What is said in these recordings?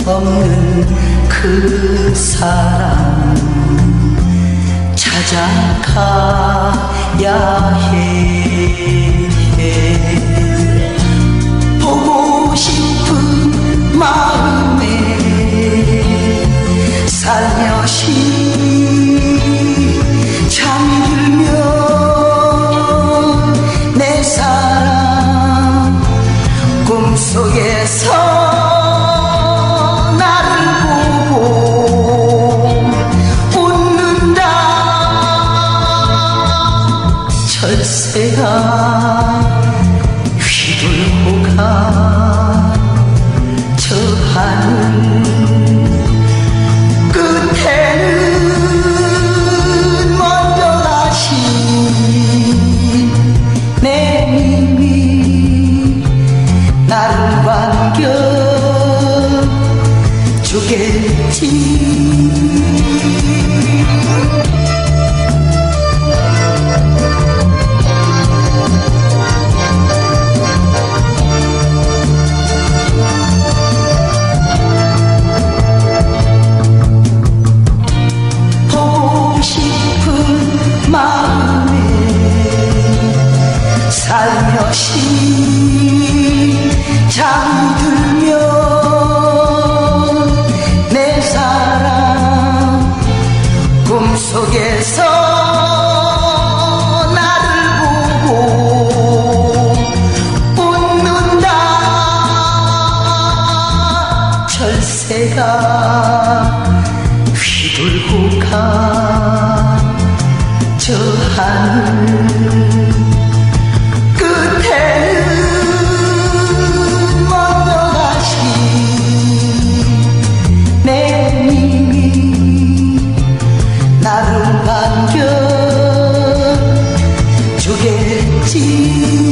없는 그 사람 찾아가야 해. 보고 싶은 마음에 살며시 잠들면 내 사랑 꿈속에서 나를 보고 웃는다. 철새가 휘둘고 가 저 하늘 끝에는 먼저 가신 내 님이 나를 반겨주겠지. 마음에 살며시 잠들면 내 사랑 꿈속에서 나를 보고 웃는다. 철새가 휘둘고 가 저 하늘 끝에는 먼저 가신 내 님이 나를 반겨주겠지.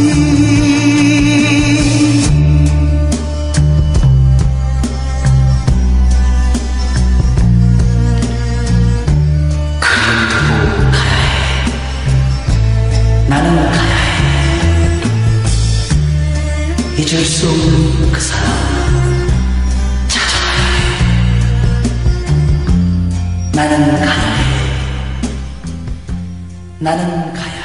나는 가야 해. 잊을 수 없는 그 사람 찾아가야 해. 나는 가야 해. 나는 가야 해.